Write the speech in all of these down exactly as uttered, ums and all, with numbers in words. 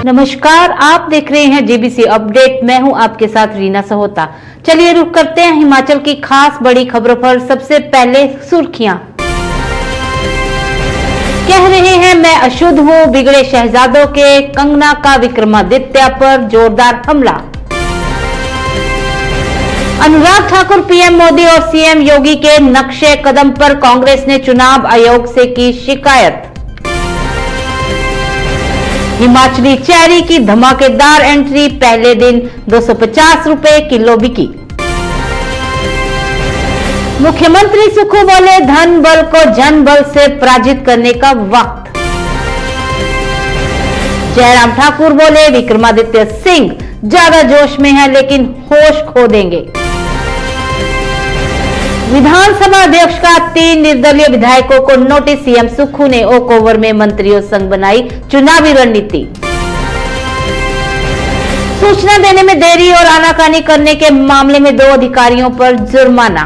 नमस्कार, आप देख रहे हैं जेबीसी अपडेट। मैं हूं आपके साथ रीना सहोता। चलिए रुक करते हैं हिमाचल की खास बड़ी खबरों पर। सबसे पहले सुर्खियां। कह रहे हैं मैं अशुद्ध हूं, बिगड़े शहजादों के कंगना का विक्रमादित्य पर जोरदार हमला। अनुराग ठाकुर पीएम मोदी और सीएम योगी के नक्शे कदम पर कांग्रेस ने चुनाव आयोग से की शिकायत। हिमाचली चेरी की धमाकेदार एंट्री, पहले दिन दो सौ पचास रुपए किलो बिकी। मुख्यमंत्री सुक्खू बोले धन बल को जन बल से पराजित करने का वक्त। जयराम ठाकुर बोले विक्रमादित्य सिंह ज्यादा जोश में है लेकिन होश खो देंगे। विधानसभा अध्यक्ष का तीन निर्दलीय विधायकों को नोटिस, सीएम सुक्खू ने ओक ओवर में मंत्रियों संग बनाई चुनावी रणनीति। सूचना देने में देरी और आनाकानी करने के मामले में दो अधिकारियों पर जुर्माना।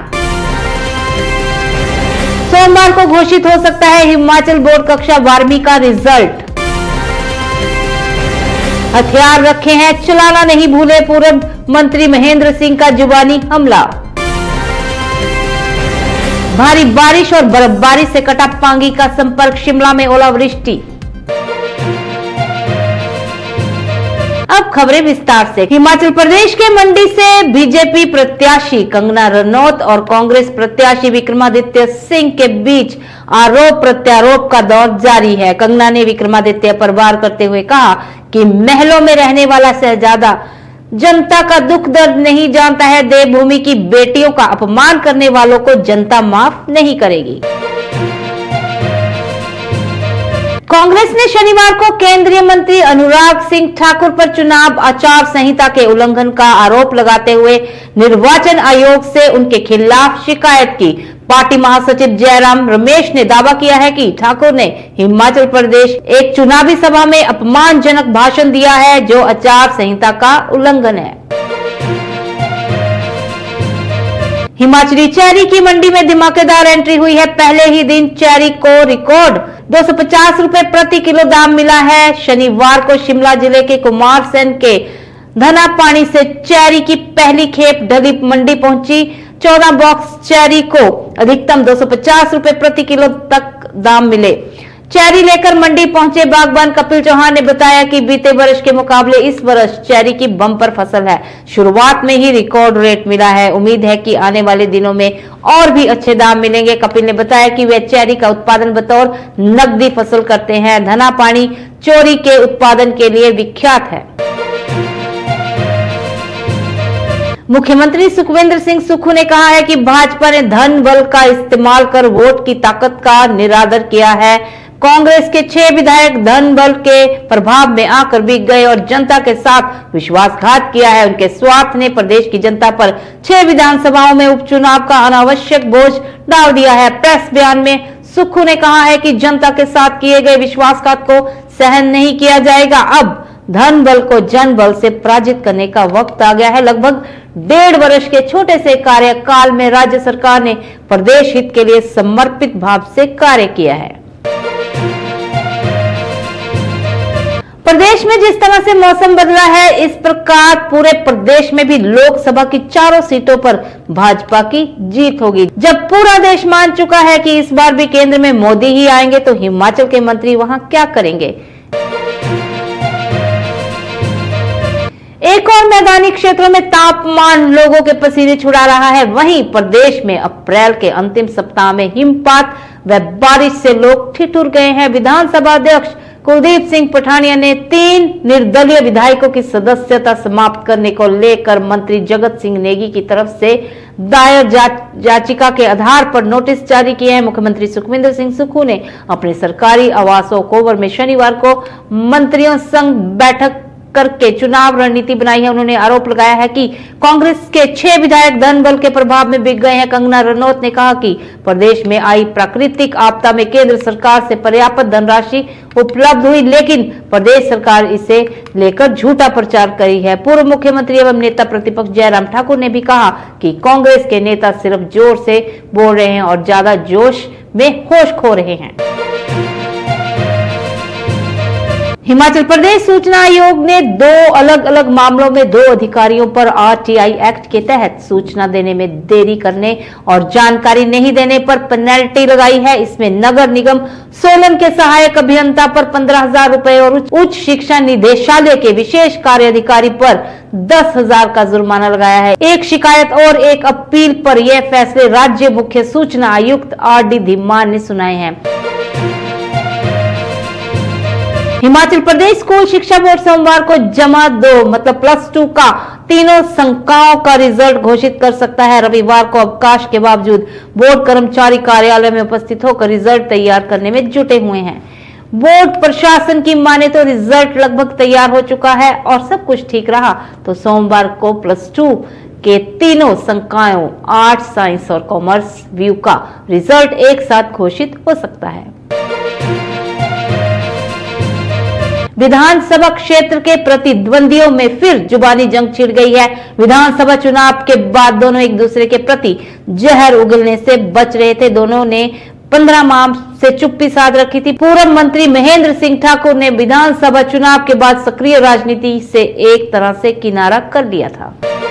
सोमवार को घोषित हो सकता है हिमाचल बोर्ड कक्षा बारहवीं का रिजल्ट। हथियार रखे हैं, चलाना नहीं भूले, पूर्व मंत्री महेंद्र सिंह का जुबानी हमला। भारी बारिश और बर्फबारी से कटा पांगी का संपर्क, शिमला में ओलावृष्टि। अब खबरें विस्तार से। हिमाचल प्रदेश के मंडी से बीजेपी प्रत्याशी कंगना रनौत और कांग्रेस प्रत्याशी विक्रमादित्य सिंह के बीच आरोप प्रत्यारोप का दौर जारी है। कंगना ने विक्रमादित्य पर वार करते हुए कहा कि महलों में रहने वाला शहजादा जनता का दुख दर्द नहीं जानता है। देवभूमि की बेटियों का अपमान करने वालों को जनता माफ नहीं करेगी। कांग्रेस ने शनिवार को केंद्रीय मंत्री अनुराग सिंह ठाकुर पर चुनाव आचार संहिता के उल्लंघन का आरोप लगाते हुए निर्वाचन आयोग से उनके खिलाफ शिकायत की। पार्टी महासचिव जयराम रमेश ने दावा किया है कि ठाकुर ने हिमाचल प्रदेश एक चुनावी सभा में अपमानजनक भाषण दिया है जो आचार संहिता का उल्लंघन है। हिमाचली चेरी की मंडी में धमाकेदार एंट्री हुई है। पहले ही दिन चेरी को रिकॉर्ड दो सौ पचास रुपए प्रति किलो दाम मिला है। शनिवार को शिमला जिले के कुमारसैन के धनापानी से चेरी की पहली खेप ढली मंडी पहुंची। चौदह बॉक्स चेरी को अधिकतम दो सौ पचास रुपए प्रति किलो तक दाम मिले। चेरी लेकर मंडी पहुंचे बागबान कपिल चौहान ने बताया कि बीते वर्ष के मुकाबले इस वर्ष चेरी की बम्पर फसल है। शुरुआत में ही रिकॉर्ड रेट मिला है। उम्मीद है कि आने वाले दिनों में और भी अच्छे दाम मिलेंगे। कपिल ने बताया कि वे चेरी का उत्पादन बतौर नकदी फसल करते हैं। धनापानी चोरी के उत्पादन के लिए विख्यात है। मुख्यमंत्री सुखविंदर सिंह सुक्खू ने कहा है कि भाजपा ने धन बल का इस्तेमाल कर वोट की ताकत का निरादर किया है। कांग्रेस के छह विधायक धन बल के प्रभाव में आकर बिक गए और जनता के साथ विश्वासघात किया है। उनके स्वार्थ ने प्रदेश की जनता पर छह विधानसभाओं में उपचुनाव का अनावश्यक बोझ डाल दिया है। प्रेस बयान में सुक्खू ने कहा है कि जनता के साथ किए गए विश्वासघात को सहन नहीं किया जाएगा। अब धन बल को जन बल से पराजित करने का वक्त आ गया है। लगभग डेढ़ वर्ष के छोटे से कार्यकाल में राज्य सरकार ने प्रदेश हित के लिए समर्पित भाव से कार्य किया है। प्रदेश में जिस तरह से मौसम बदला है, इस प्रकार पूरे प्रदेश में भी लोकसभा की चारों सीटों पर भाजपा की जीत होगी। जब पूरा देश मान चुका है कि इस बार भी केंद्र में मोदी ही आएंगे, तो हिमाचल के मंत्री वहां क्या करेंगे। एक और मैदानी क्षेत्रों में तापमान लोगों के पसीने छुड़ा रहा है। वहीं प्रदेश में अप्रैल के अंतिम सप्ताह में हिमपात व बारिश से लोग ठिठुर गए हैं। विधानसभा अध्यक्ष कुलदीप सिंह पठानिया ने तीन निर्दलीय विधायकों की सदस्यता समाप्त करने को लेकर मंत्री जगत सिंह नेगी की तरफ से दायर याचिका के आधार पर नोटिस जारी किए हैं। मुख्यमंत्री सुखविंदर सिंह सुक्खू ने अपने सरकारी आवास ओक ओवर में शनिवार को मंत्रियों संग बैठक करके चुनाव रणनीति बनाई है। उन्होंने आरोप लगाया है कि कांग्रेस के छह विधायक धन बल के प्रभाव में बिक गए हैं। कंगना रनौत ने कहा कि प्रदेश में आई प्राकृतिक आपदा में केंद्र सरकार से पर्याप्त धनराशि उपलब्ध हुई, लेकिन प्रदेश सरकार इसे लेकर झूठा प्रचार करी है। पूर्व मुख्यमंत्री एवं नेता प्रतिपक्ष जयराम ठाकुर ने भी कहा कि कांग्रेस के नेता सिर्फ जोर से बोल रहे हैं और ज्यादा जोश में होश खो रहे हैं। हिमाचल प्रदेश सूचना आयोग ने दो अलग अलग मामलों में दो अधिकारियों पर आरटीआई एक्ट के तहत सूचना देने में देरी करने और जानकारी नहीं देने पर पेनल्टी लगाई है। इसमें नगर निगम सोलन के सहायक अभियंता पर पंद्रह हजार रुपए और उच्च शिक्षा निदेशालय के विशेष कार्य अधिकारी पर दस हजार का जुर्माना लगाया है। एक शिकायत और एक अपील पर यह फैसले राज्य मुख्य सूचना आयुक्त आर डी धीमान ने सुनाए हैं। हिमाचल प्रदेश स्कूल शिक्षा बोर्ड सोमवार को जमा दो मतलब प्लस टू का तीनों संकायों का रिजल्ट घोषित कर सकता है। रविवार को अवकाश के बावजूद बोर्ड कर्मचारी कार्यालय में उपस्थित होकर रिजल्ट तैयार करने में जुटे हुए हैं। बोर्ड प्रशासन की माने तो रिजल्ट लगभग तैयार हो चुका है और सब कुछ ठीक रहा तो सोमवार को प्लस टू के तीनों संकायों आर्ट्स, साइंस और कॉमर्स व्यू का रिजल्ट एक साथ घोषित हो सकता है। विधानसभा क्षेत्र के प्रतिद्वंदियों में फिर जुबानी जंग छिड़ गई है। विधानसभा चुनाव के बाद दोनों एक दूसरे के प्रति जहर उगलने से बच रहे थे। दोनों ने पंद्रह माह से चुप्पी साध रखी थी। पूर्व मंत्री महेंद्र सिंह ठाकुर ने विधानसभा चुनाव के बाद सक्रिय राजनीति से एक तरह से किनारा कर लिया था।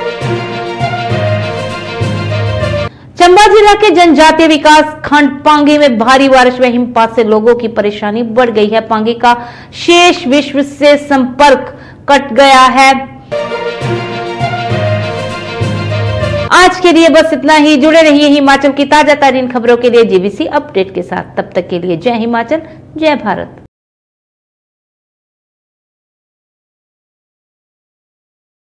चंबा जिला के जनजातीय विकास खंड पांगी में भारी बारिश व हिमपात से लोगों की परेशानी बढ़ गई है। पांगी का शेष विश्व से संपर्क कट गया है। आज के लिए बस इतना ही। जुड़े रहिए हिमाचल की ताजा तरीन खबरों के लिए जीवीसी अपडेट के साथ। तब तक के लिए जय हिमाचल, जय भारत।